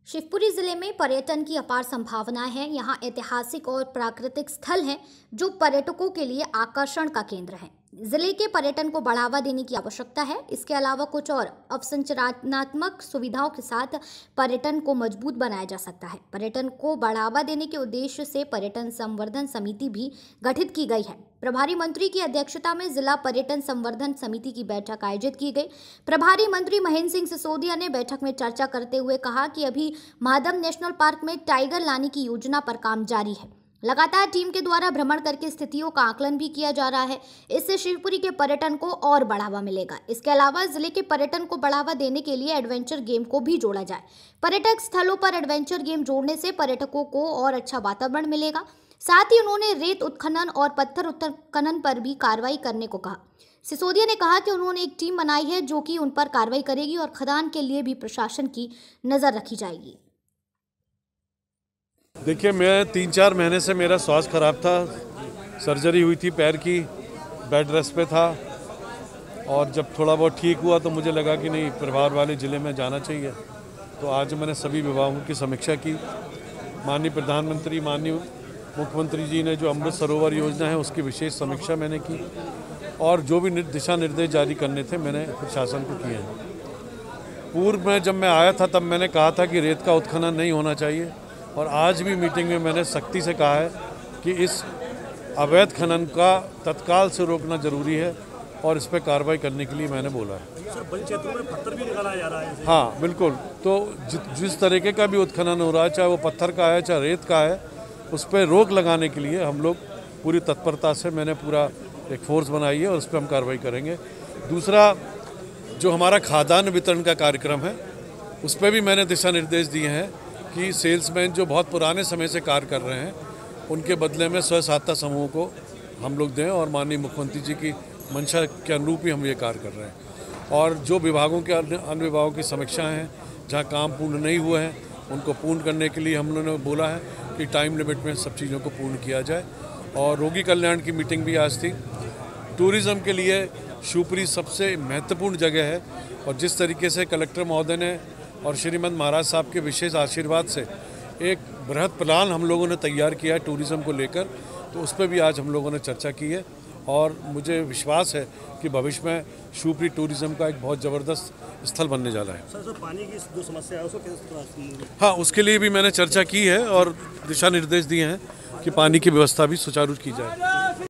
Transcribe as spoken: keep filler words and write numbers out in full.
शिवपुरी जिले में पर्यटन की अपार संभावनाएं हैं। यहाँ ऐतिहासिक और प्राकृतिक स्थल हैं जो पर्यटकों के लिए आकर्षण का केंद्र हैं। जिले के पर्यटन को बढ़ावा देने की आवश्यकता है। इसके अलावा कुछ और अवसंरचनात्मक सुविधाओं के साथ पर्यटन को मजबूत बनाया जा सकता है। पर्यटन को बढ़ावा देने के उद्देश्य से पर्यटन संवर्धन समिति भी गठित की गई है। प्रभारी मंत्री की अध्यक्षता में जिला पर्यटन संवर्धन समिति की बैठक आयोजित की गई। प्रभारी मंत्री महेंद्र सिंह सिसोदिया ने बैठक में चर्चा करते हुए कहा कि अभी महादम नेशनल पार्क में टाइगर लाने की योजना पर काम जारी है। लगातार टीम के द्वारा भ्रमण करके स्थितियों का आकलन भी किया जा रहा है। इससे शिवपुरी के पर्यटन को और बढ़ावा मिलेगा। इसके अलावा जिले के पर्यटन को बढ़ावा देने के लिए एडवेंचर गेम को भी जोड़ा जाए। पर्यटक स्थलों पर एडवेंचर गेम जोड़ने से पर्यटकों को और अच्छा वातावरण मिलेगा। साथ ही उन्होंने रेत उत्खनन और पत्थर उत्खनन पर भी कार्रवाई करने को कहा। सिसोदिया ने कहा कि उन्होंने एक टीम बनाई है जो कि उन पर कार्रवाई करेगी और खदान के लिए भी प्रशासन की नजर रखी जाएगी। देखिए, मैं तीन चार महीने से मेरा स्वास्थ्य खराब था, सर्जरी हुई थी, पैर की, बेड रेस्ट पे था और जब थोड़ा बहुत ठीक हुआ तो मुझे लगा कि नहीं, प्रभार वाले ज़िले में जाना चाहिए। तो आज मैंने सभी विभागों की समीक्षा की। माननीय प्रधानमंत्री, माननीय मुख्यमंत्री जी ने जो अमृत सरोवर योजना है उसकी विशेष समीक्षा मैंने की और जो भी दिशा निर्देश जारी करने थे मैंने प्रशासन को किए हैं। पूर्व में जब मैं आया था तब मैंने कहा था कि रेत का उत्खनन नहीं होना चाहिए और आज भी मीटिंग में मैंने सख्ती से कहा है कि इस अवैध खनन का तत्काल से रोकना जरूरी है और इस पर कार्रवाई करने के लिए मैंने बोला है। सर, बड़े क्षेत्रों में पत्थर भी निकाला जा रहा है। हाँ बिल्कुल, तो जि, जिस तरीके का भी उत्खनन हो रहा है, चाहे वो पत्थर का है चाहे रेत का है, उस पर रोक लगाने के लिए हम लोग पूरी तत्परता से, मैंने पूरा एक फोर्स बनाई है और उस पर हम कार्रवाई करेंगे। दूसरा, जो हमारा खाद्यान्न वितरण का कार्यक्रम है उस पर भी मैंने दिशा निर्देश दिए हैं कि सेल्समैन जो बहुत पुराने समय से कार्य कर रहे हैं उनके बदले में स्व सहायता समूह को हम लोग दें और माननीय मुख्यमंत्री जी की मंशा के अनुरूप ही हम ये कार्य कर रहे हैं। और जो विभागों के अन्य अन्य विभागों की समीक्षाएं हैं, जहां काम पूर्ण नहीं हुए हैं उनको पूर्ण करने के लिए हम लोगों ने बोला है कि टाइम लिमिट में सब चीज़ों को पूर्ण किया जाए। और रोगी कल्याण की मीटिंग भी आज थी। टूरिज़्म के लिए शिवपुरी सबसे महत्वपूर्ण जगह है और जिस तरीके से कलेक्टर महोदय ने और श्रीमंत महाराज साहब के विशेष आशीर्वाद से एक बृहद प्लान हम लोगों ने तैयार किया है टूरिज़्म को लेकर, तो उस पर भी आज हम लोगों ने चर्चा की है और मुझे विश्वास है कि भविष्य में शिवपुरी टूरिज़्म का एक बहुत ज़बरदस्त स्थल बनने जा रहा है। सर, सर पानी की जो समस्या है उसको कैसे? हाँ, उसके लिए भी मैंने चर्चा की है और दिशा निर्देश दिए हैं कि पानी की व्यवस्था भी सुचारू की जाए।